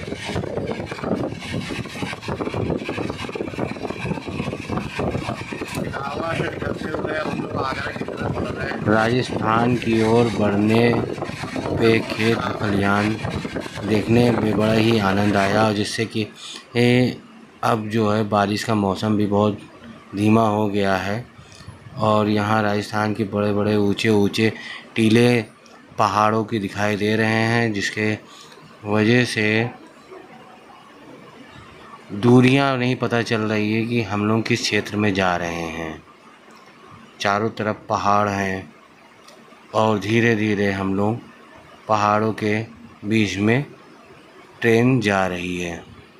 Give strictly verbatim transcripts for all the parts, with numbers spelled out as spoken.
राजस्थान की ओर बढ़ने पे खेत खलिहान देखने में बड़ा ही आनंद आया, और जिससे कि अब जो है बारिश का मौसम भी बहुत धीमा हो गया है। और यहाँ राजस्थान के बड़े बड़े ऊंचे ऊंचे टीले पहाड़ों की दिखाई दे रहे हैं, जिसके वजह से दूरियां नहीं पता चल रही है कि हम लोग किस क्षेत्र में जा रहे हैं। चारों तरफ पहाड़ हैं और धीरे धीरे हम लोग पहाड़ों के बीच में ट्रेन जा रही है।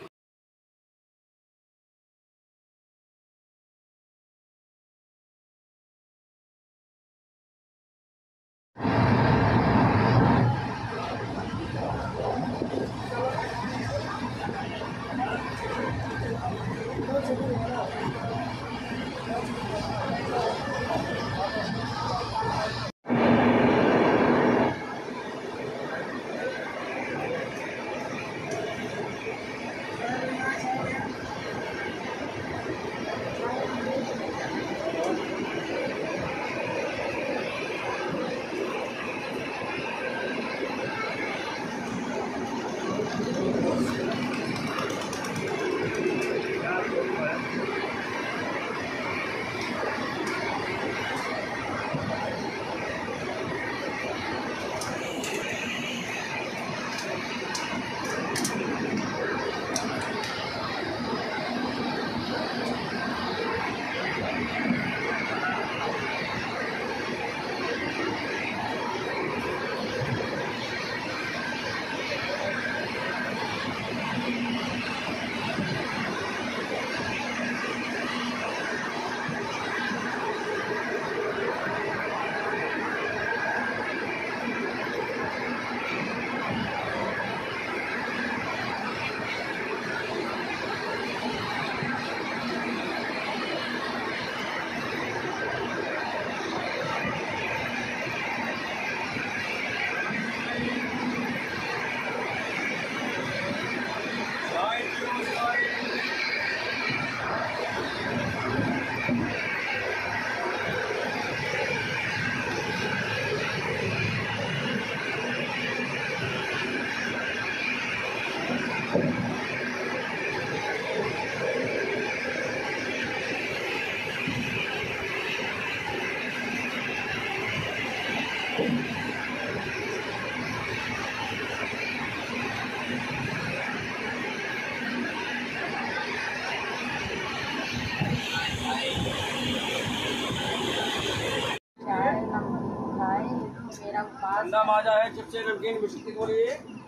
ठंडा माजा है, चिप्स नमकीन बिस्किट की गोली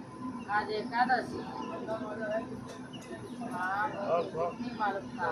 आज एकादशी। हाँ नहीं मालूम था।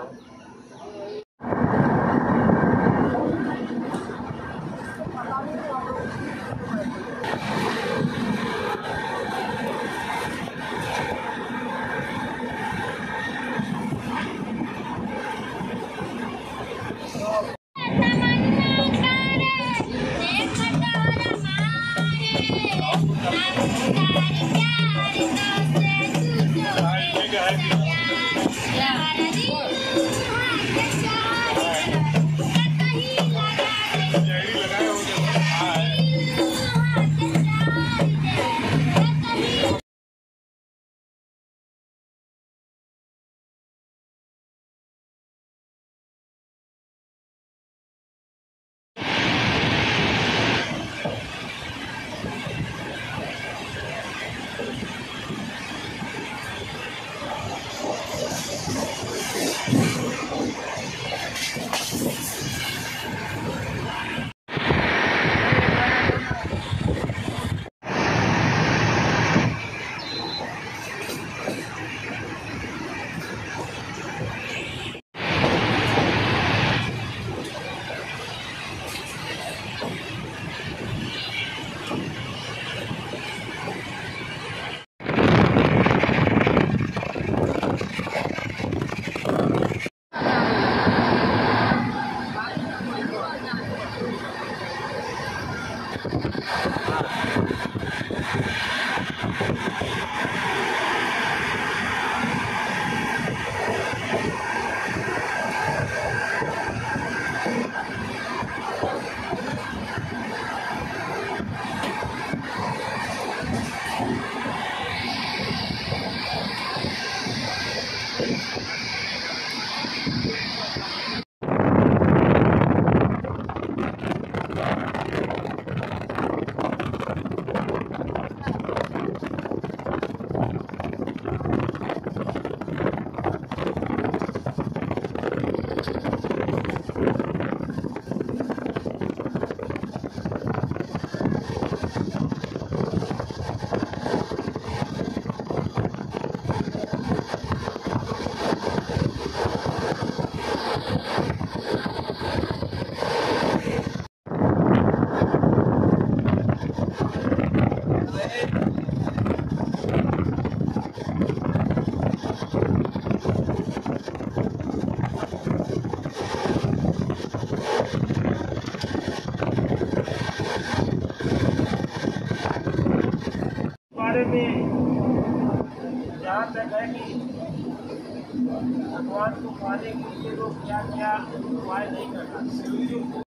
है कि भगवान को पाने के लिए लोग क्या क्या उपाय नहीं करना।